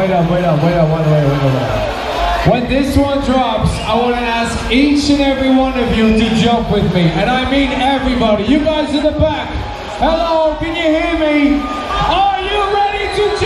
wait up. When this one drops, I want to ask each and every one of you to jump with me. And I mean everybody. You guys in the back. Hello, can you hear me? Are you ready to jump?